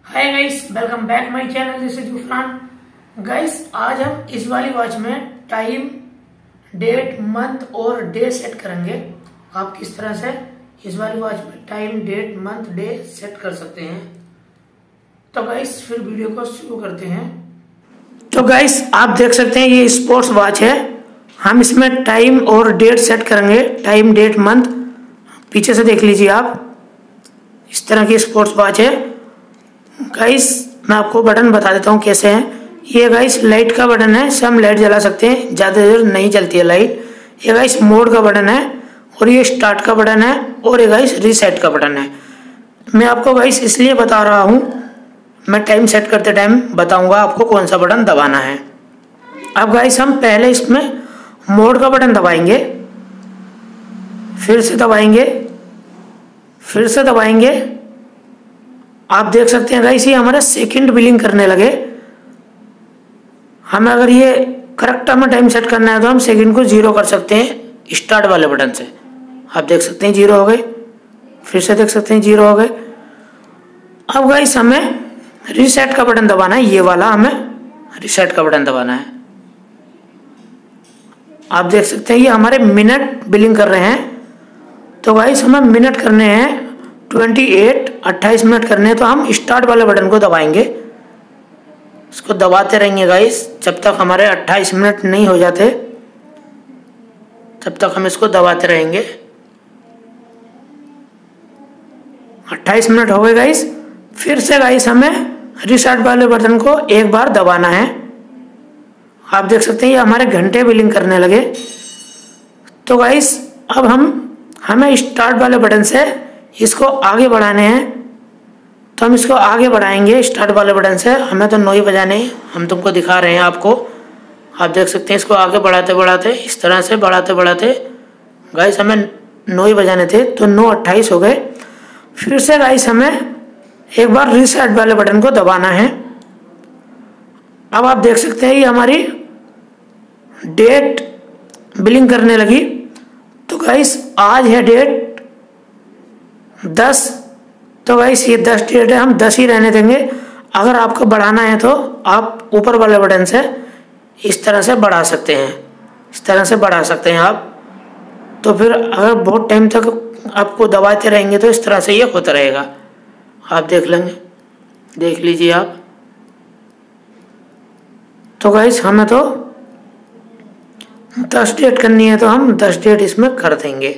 Hi guys, welcome back my channel. This is Gufran. Guys, आज हम इस वाली वॉच में टाइम, डेट, मंथ और डे सेट करेंगे। आप किस तरह से इस वाली वॉच में time, date, month, day set कर सकते हैं। तो गाइस, फिर वीडियो को शुरू करते हैं। तो गाइस, आप देख सकते हैं ये स्पोर्ट्स वॉच है। हम इसमें टाइम और डेट सेट करेंगे। टाइम, डेट, मंथ पीछे से देख लीजिए आप। इस तरह की स्पोर्ट्स वॉच है। गाइस, मैं आपको बटन बता देता हूँ कैसे है। ये गाइस लाइट का बटन है, इससे हम लाइट जला सकते हैं, ज़्यादा देर नहीं जलती है लाइट। ये गाइस मोड का बटन है और ये स्टार्ट का बटन है और ये गाइस रीसेट का बटन है। मैं आपको गाइस इसलिए बता रहा हूँ, मैं टाइम सेट करते टाइम बताऊंगा आपको कौन सा बटन दबाना है। अब गाइस हम पहले इसमें मोड का बटन दबाएंगे, फिर से दबाएंगे, फिर से दबाएंगे। आप देख सकते हैं गाइस ये हमारा सेकंड बिलिंग करने लगे। हमें अगर ये करेक्ट हमें टाइम सेट करना है तो हम सेकंड को 0 कर सकते हैं स्टार्ट वाले बटन से। आप देख सकते हैं 0 हो गए, फिर से देख सकते हैं 0 हो गए। अब गाइस हमें रीसेट का बटन दबाना है, ये वाला हमें रीसेट का बटन दबाना है। आप देख सकते हैं ये हमारे मिनट बिलिंग कर रहे हैं। तो गाइस हमें मिनट करने हैं 28 मिनट करने हैं। तो हम स्टार्ट वाले बटन को दबाएंगे, इसको दबाते रहेंगे गाइस जब तक हमारे 28 मिनट नहीं हो जाते, तब तक हम इसको दबाते रहेंगे। 28 मिनट हो गए गाइस। फिर से गाइस हमें रीसेट वाले बटन को एक बार दबाना है। आप देख सकते हैं ये हमारे घंटे बिलिंग करने लगे। तो गाइस अब हमें स्टार्ट वाले बटन से इसको आगे बढ़ाने हैं। तो हम इसको आगे बढ़ाएंगे स्टार्ट वाले बटन से। हमें तो 9 ही बजाने हैं, हम तुमको दिखा रहे हैं आपको। आप देख सकते हैं इसको आगे बढ़ाते बढ़ाते, इस तरह से बढ़ाते बढ़ाते गाइस हमें 9 ही बजाने थे। तो 9:28 हो गए। फिर से गाइस हमें एक बार रीसेट वाले बटन को दबाना है। अब आप देख सकते हैं ये हमारी डेट बिलिंग करने लगी। तो गाइस आज है डेट 10। तो गाइस ये 10 डेट है, हम 10 ही रहने देंगे। अगर आपको बढ़ाना है तो आप ऊपर वाले बटन से इस तरह से बढ़ा सकते हैं, इस तरह से बढ़ा सकते हैं आप। तो फिर अगर बहुत टाइम तक आपको दबाते रहेंगे तो इस तरह से ये होता रहेगा। आप देख लेंगे, देख लीजिए आप। तो गाइस हमें तो 10 डेट करनी है तो हम 10 डेट इसमें कर देंगे।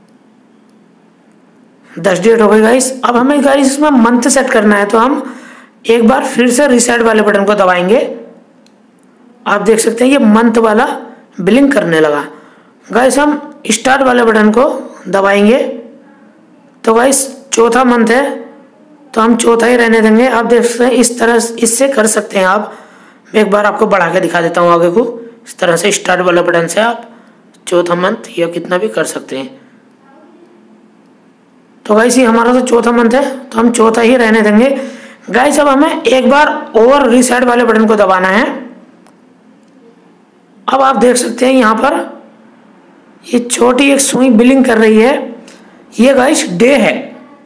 10 डेट हो गई गाइस। अब हमें गाइस इसमें मंथ सेट करना है तो हम एक बार फिर से रीसेट वाले बटन को दबाएंगे। आप देख सकते हैं ये मंथ वाला बिलिंग करने लगा। गाइस हम स्टार्ट वाले बटन को दबाएंगे। तो गाइस चौथा मंथ है तो हम चौथा ही रहने देंगे। आप देख सकते हैं इस तरह इससे कर सकते हैं आप। मैं एक बार आपको बढ़ा के दिखा देता हूँ आगे को। इस तरह से स्टार्ट वाले बटन से आप चौथा मंथ या कितना भी कर सकते हैं। तो गाइस ये हमारा तो चौथा मंथ है तो हम चौथा ही रहने देंगे। गाइस अब हमें एक बार और रीसेट वाले बटन को दबाना है। अब आप देख सकते हैं यहाँ पर ये छोटी एक सुई बिलिंग कर रही है। ये गाइस डे है।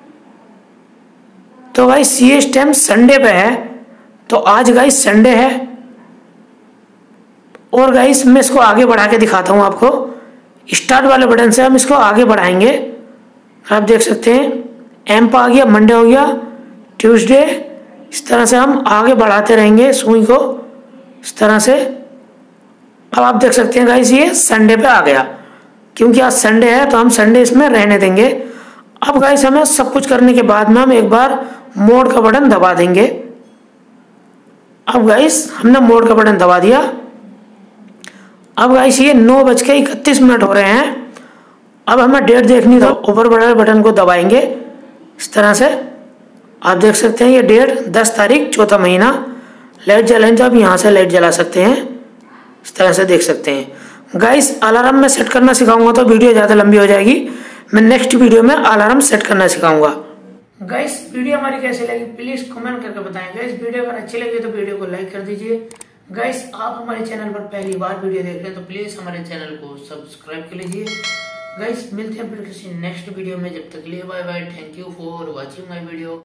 तो गाइस ये इस टाइम संडे पे है। तो आज गाइस संडे है। और गाइस मैं इसको आगे बढ़ा के दिखाता हूँ आपको। स्टार्ट वाले बटन से हम इसको आगे बढ़ाएंगे। आप देख सकते हैं एम आ गया, मंडे हो गया, ट्यूसडे। इस तरह से हम आगे बढ़ाते रहेंगे सुई को, इस तरह से। अब आप देख सकते हैं गाइस ये संडे पे आ गया। क्योंकि आज संडे है तो हम संडे इसमें रहने देंगे। अब गाइस हमें सब कुछ करने के बाद में हम एक बार मोड का बटन दबा देंगे। अब गाइस हमने मोड का बटन दबा दिया। अब गाइस ये 9:31 हो रहे हैं। अब हमें डेट देखनी तो ऊपर वाले बटन को दबाएंगे इस तरह से। आप देख सकते हैं ये डेट 10 तारीख चौथा महीना। लाइट जलाएं तो आप यहाँ से लाइट जला सकते हैं, इस तरह से देख सकते हैं। गाइस अलार्म में सेट करना सिखाऊंगा तो वीडियो ज़्यादा लंबी हो जाएगी। मैं नेक्स्ट वीडियो में अलार्म सेट करना सिखाऊंगा। गाइस वीडियो हमारी कैसी लगी प्लीज कमेंट करके बताएं। गाइस वीडियो अगर अच्छी लगी तो वीडियो को लाइक कर दीजिए। गाइस आप हमारे चैनल पर पहली बार वीडियो देख रहे हैं तो प्लीज हमारे चैनल को सब्सक्राइब कर लीजिए। गाइस मिलते हैं फिर किसी नेक्स्ट वीडियो में। जब तक के लिए bye bye. Thank you for watching my video.